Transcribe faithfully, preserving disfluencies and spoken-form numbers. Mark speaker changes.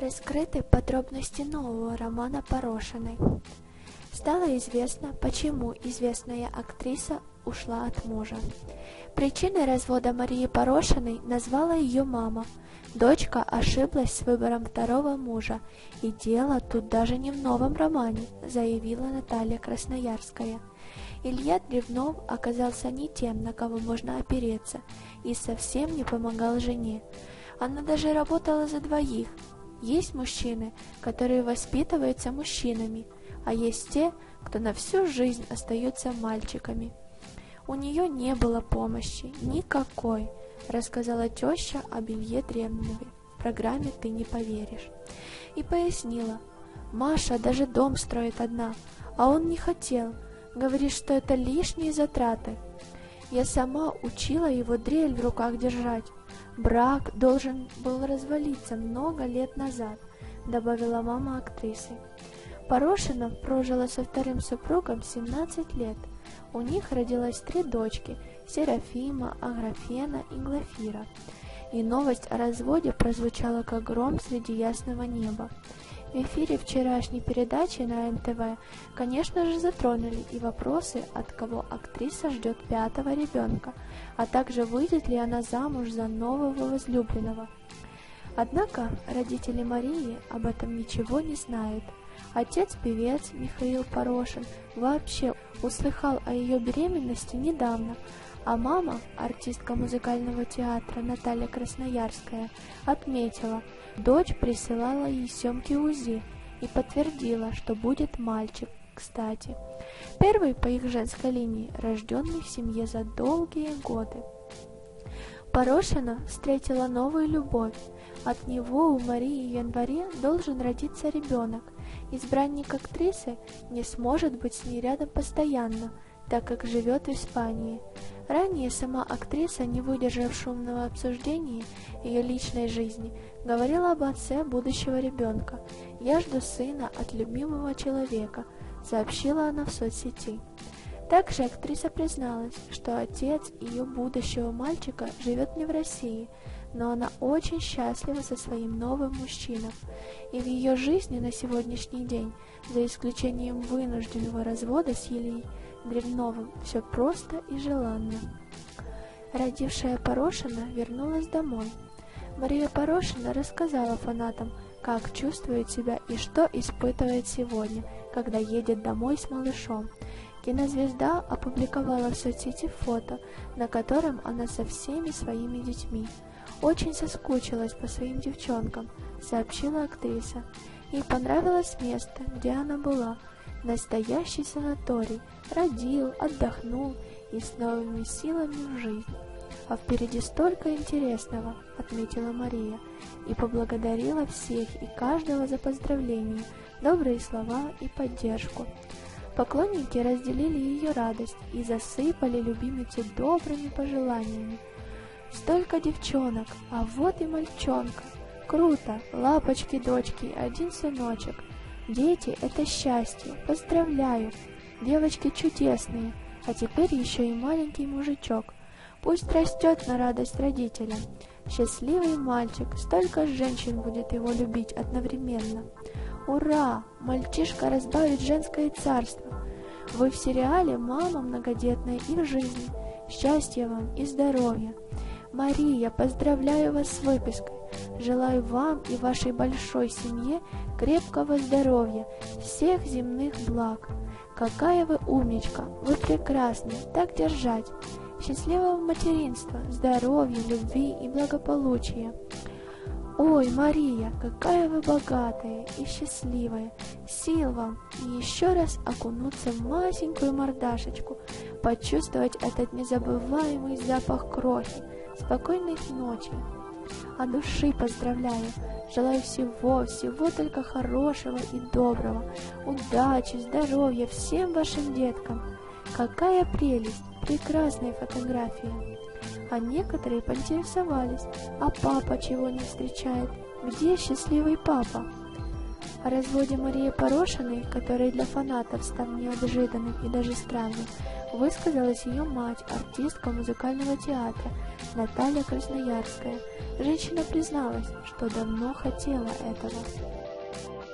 Speaker 1: Раскрыты подробности нового романа Порошиной. Стало известно, почему известная актриса ушла от мужа. Причиной развода Марии Порошиной назвала ее мама. Дочка ошиблась с выбором второго мужа, и дело тут даже не в новом романе, заявила Наталья Красноярская. Илья Древнов оказался не тем, на кого можно опереться, и совсем не помогал жене. Она даже работала за двоих. Есть мужчины, которые воспитываются мужчинами, а есть те, кто на всю жизнь остаются мальчиками. У нее не было помощи, никакой, рассказала теща об Илье Древнове в программе «Ты не поверишь». И пояснила: Маша даже дом строит одна, а он не хотел, говорит, что это лишние затраты. Я сама учила его дрель в руках держать. Брак должен был развалиться много лет назад, добавила мама актрисы. Порошина прожила со вторым супругом семнадцать лет. У них родилось три дочки – Серафима, Аграфена и Глафира. И новость о разводе прозвучала как гром среди ясного неба. В эфире вчерашней передачи на эн тэ вэ, конечно же, затронули и вопросы, от кого актриса ждет пятого ребенка, а также выйдет ли она замуж за нового возлюбленного. Однако родители Марии об этом ничего не знают. Отец-певец Михаил Порошин вообще услыхал о ее беременности недавно, а мама, артистка музыкального театра Наталья Красноярская, отметила, дочь присылала ей съемки УЗИ и подтвердила, что будет мальчик, кстати. Первый по их женской линии, рожденный в семье за долгие годы. Порошина встретила новую любовь. От него у Марии в январе должен родиться ребенок. Избранник актрисы не сможет быть с ней рядом постоянно, так как живет в Испании. Ранее сама актриса, не выдержав шумного обсуждения ее личной жизни, говорила об отце будущего ребенка. «Я жду сына от любимого человека», — сообщила она в соцсети. Также актриса призналась, что отец ее будущего мальчика живет не в России, но она очень счастлива со своим новым мужчиной. И в ее жизни на сегодняшний день, за исключением вынужденного развода с Ильей Древновым, все просто и желанно. Родившая Порошина вернулась домой. Мария Порошина рассказала фанатам, как чувствует себя и что испытывает сегодня, когда едет домой с малышом. Кинозвезда опубликовала в соцсети фото, на котором она со всеми своими детьми. «Очень соскучилась по своим девчонкам», — сообщила актриса. Ей понравилось место, где она была. Настоящий санаторий. Родил, отдохнул и с новыми силами в жизнь. «А впереди столько интересного», — отметила Мария, и поблагодарила всех и каждого за поздравления, добрые слова и поддержку. Поклонники разделили ее радость и засыпали любимицу добрыми пожеланиями. «Столько девчонок, а вот и мальчонка! Круто! Лапочки-дочки, один сыночек! Дети — это счастье! Поздравляю! Девочки чудесные, а теперь еще и маленький мужичок! Пусть растет на радость родителям! Счастливый мальчик, столько женщин будет его любить одновременно! Ура! Мальчишка разбавит женское царство! Вы в сериале «Мама многодетная и в жизни». Счастья вам и здоровья! Мария, поздравляю вас с выпиской! Желаю вам и вашей большой семье крепкого здоровья, всех земных благ! Какая вы умничка! Вы прекрасны! Так держать! Счастливого материнства, здоровья, любви и благополучия! Ой, Мария, какая вы богатая и счастливая! Сил вам и еще раз окунуться в масенькую мордашечку, почувствовать этот незабываемый запах крохи. Спокойной ночи! От души поздравляю! Желаю всего, всего только хорошего и доброго, удачи, здоровья всем вашим деткам! Какая прелесть! Прекрасная фотография! А некоторые поинтересовались, а папа чего не встречает? Где счастливый папа? О разводе Марии Порошиной, который для фанатов стал неожиданным и даже странным, высказалась ее мать, артистка музыкального театра Наталья Красноярская. Женщина призналась, что давно хотела этого.